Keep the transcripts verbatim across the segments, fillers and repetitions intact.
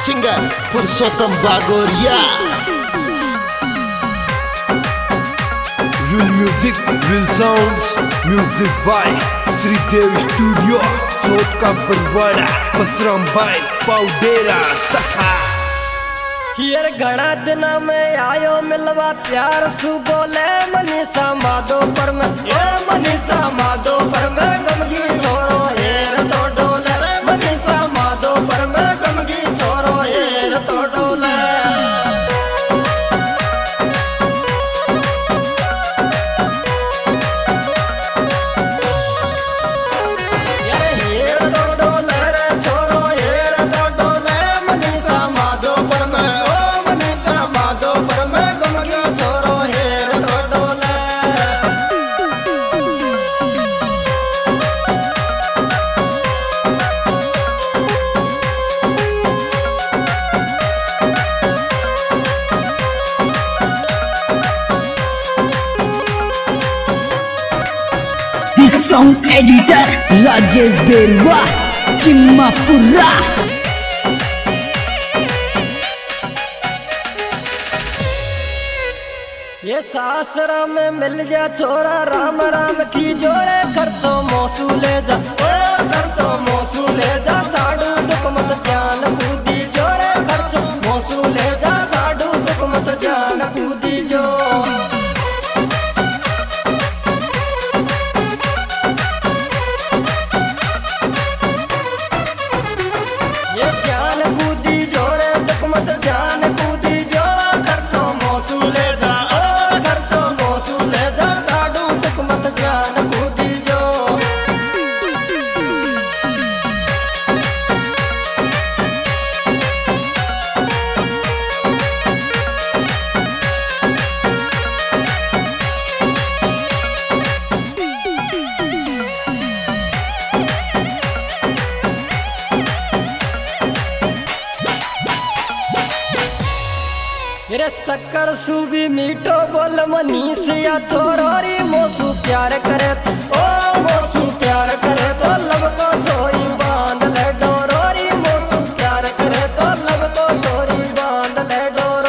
Singer Purushottam Bagoria. Real music, real sounds, music by Shridev studio, Chauth Ka Barwara, Basram भाई पाउडेरा सहा। यार घना दिन में आयो मिलवा प्यार सु बोले मनीषा माधो पर मैं ए मनीषा माधो पर मैं गमगी छोरो हेर तो डोले रे मनीषा माधो पर मैं गमगी छोरो हेर तो डोले। Song editor Rajesh Berwa Chimmapura. ये सासरा में मिल जा छोरा राम राम की जोड़े खर्चो मोसू ले जा ओ खर्चो मोसू ले जा साडू दुख मत जान कूदी जोड़े खर्चो मोसू ले जा साडू दुख मत जान कूदी जो। मेरे शक्कर सूबी मीठो बोल मनीष या छोरोरी मोसू प्यार करे तो ओ मोसू प्यार करे तो लब को छोरी बांध ले डोरोरी मोसू प्यार करे तो लब को छोरी बांध ले डोरो।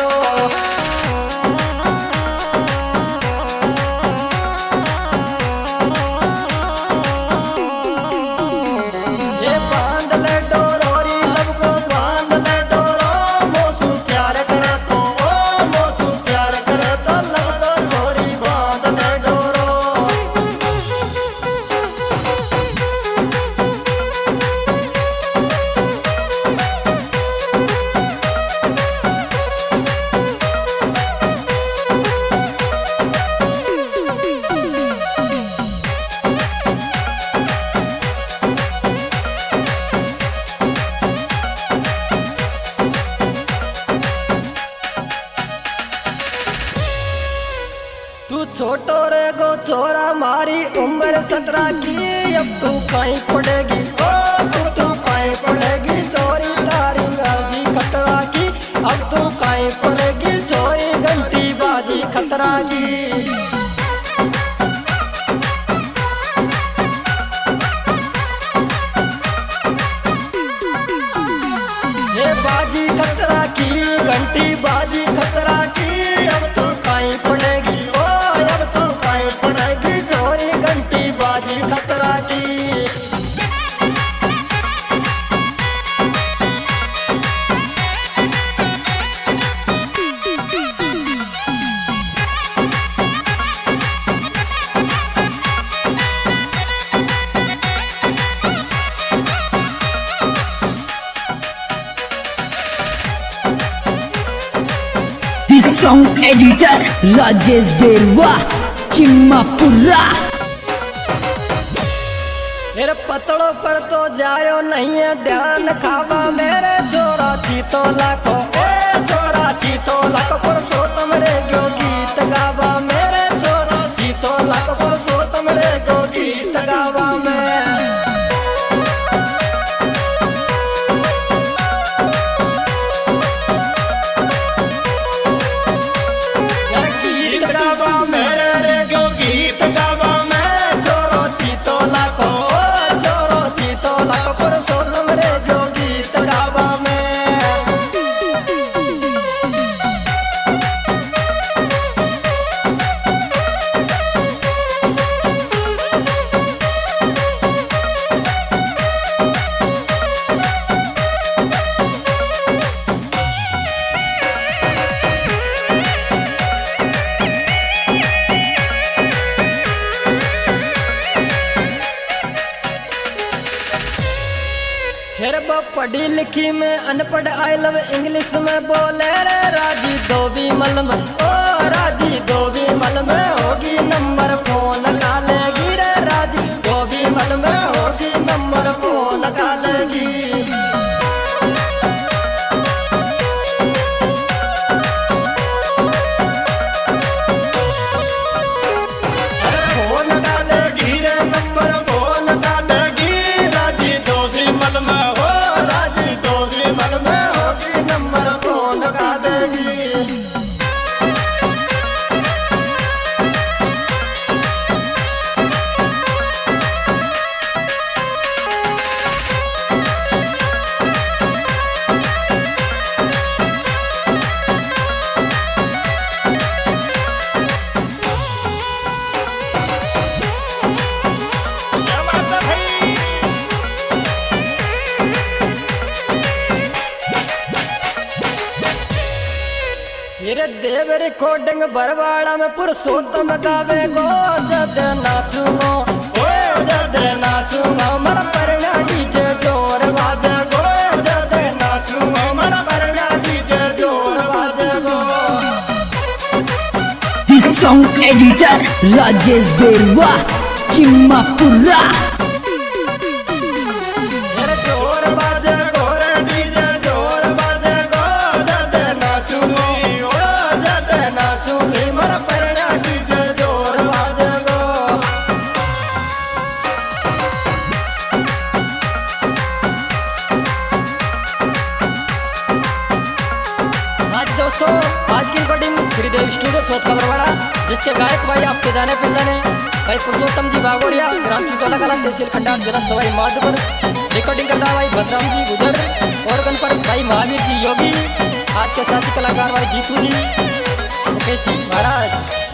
ये बांध ले डोरोरी लब को बांध ले डोरो मोसू प्यार करे तो तू छोटो रे गो छोरा मारी उम्र सत्रह की अब तू कहीं पड़ेगी ओ तू तू कहीं पड़ेगी चोरी तारी गाजी खतरा की अब तू कहीं पड़ेगी चोरी घंटी बाजी खतरा की। ये बाजी खतरा की घंटी बाजी खतरा की अब तू कहीं पड़ेगी खतरा की। Song editor Rajesh Berwa Chimmapura. मेरे पतड़ों पर तो जायो नहीं है ध्यान खावा मेरे छोरा चीतो लाखो ए छोरा चीतो लाखो पर सो तुमरे गो गीत गावा मेरे छोरा चीतो लाखो पर सो तुमरे गो गीत गावा मैं। गीत गावा मेरे रे गो गीत गावा मैं छोरो चीतो लाखो छोरो चीतो लाखो पर सो तुमरे गो गीत गावा मैं। फिर वो पढ़ी लिखी में अनपढ़ आई लव इंग्लिश में बोले रे राजी दो भी मल में ओ राजी दो भी मल में होगी नंबर फोन का लेगी रे राजी दो भी मल में होगी नंबर फोन का लेगी मेरे देव रिकॉर्डिंग बरवाड़ा में पुरुषोत्तम गावे गो जद नाचूंगो ओए जद नाचूंगा मर परना डीजे जोर बाजे गो जद नाचूंगा मर परना डीजे जोर बाजे गो This song editor Rajesh Berwa Chimmapura दोस्तों आज की रिकॉर्डिंग श्रीदेव स्टूडियो चौथ का बरवाड़ा जिसके गायक भाई आपके जाने पहचाने भाई पुरुषोत्तम जी बागोरिया ग्राम चितौला कला तहसील खंडार जिला सवाई माधोपुर रिकॉर्डिंग करता भाई भद्राम जी गुजर और गन पर भाई महावीर जी योगी आज के साथी कलाकार भाई जीतू जी मुकेश जी महाराज।